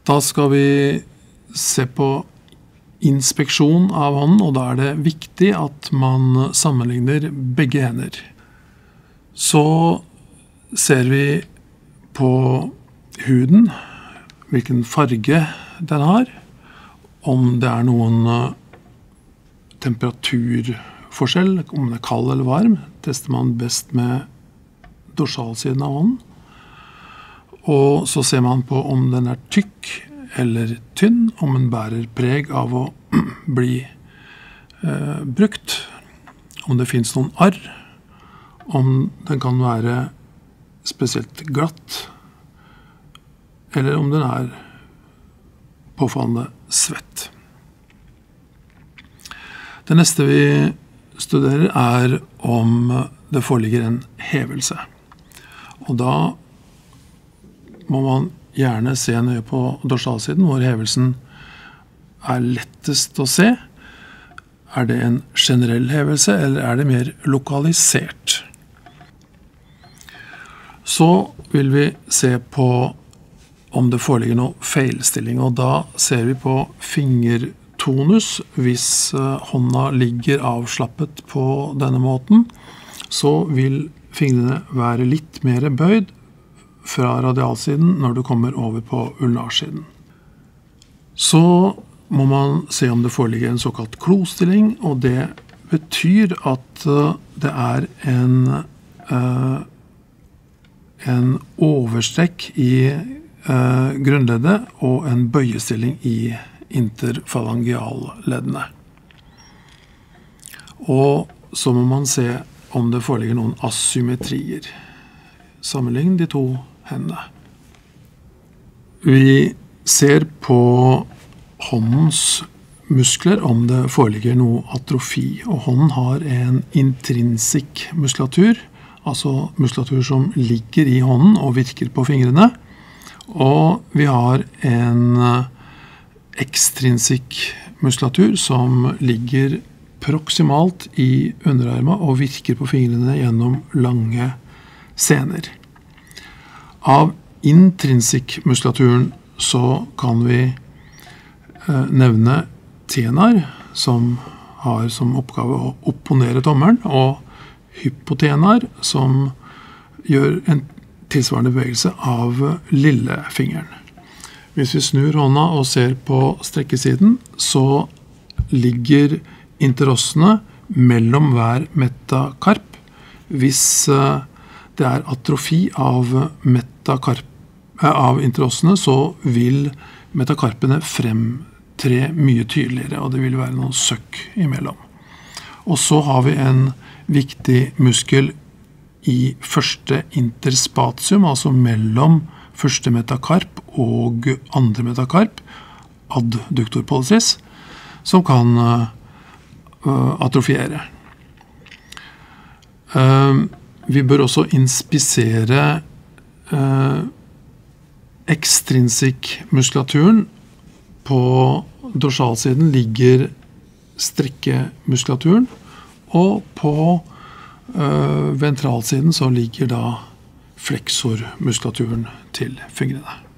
Da skal vi se på inspeksjon av hånden, og da er det viktig at man sammenligner begge hender. Så ser vi på huden, hvilken farge den har, om det er noen temperaturforskjell, om den er kald eller varm, tester man best med dorsalsiden av hånden. Og så ser man på om den er tykk eller tynn, om den bærer preg av å bli brukt, om det finnes noen arr, om den kan være spesielt glatt, eller om den er påfallende svett. Det neste vi studerer er om det foreligger en hevelse. Og da må man gjerne se nøye på dorsalsiden, hvor hevelsen er lettest å se. Er det en generell hevelse, eller er det mer lokalisert? Så vil vi se på om det foreligger noe feilstilling, og da ser vi på fingertonus. Hvis hånda ligger avslappet på denne måten, så vil fingrene være litt mer bøyd fra radialsiden når du kommer over på ulnarsiden. Så må man se om det foreligger en såkalt klostilling, og det betyr at det er en overstrekk i grunnleddet og en bøyestilling i interfalangialleddene. Og så må man se om det foreligger noen asymmetrier. Sammenlign de to hendene. Vi ser på håndens muskler om det foreligger noe atrofi, og hånden har en intrinsisk muskulatur, altså muskulatur som ligger i hånden og virker på fingrene, og vi har en ekstrinsisk muskulatur som ligger proksimalt i underarmen og virker på fingrene gjennom lange sener. Av intrinsisk muskulaturen så kan vi nevne tenar, som har som oppgave å opponere tommelen, og hypotenar, som gjør en tilsvarende bevegelse av lillefingeren. Hvis vi snur hånda og ser på strekkesiden, så ligger interossene mellom hver metakarp. Hvis det er atrofi av interossene, så vil metakarpene fremtre mye tydeligere, og det vil være noen søkk imellom. Og så har vi en viktig muskel i første interspatium, altså mellom første metakarp og andre metakarp, adductor pollicis, som kan atrofiere. Vi bør også inspisere ekstrinsisk muskulaturen. På dorsalsiden ligger strekkemuskulaturen, og på ventralsiden så ligger da fleksormuskulaturen til fingrene.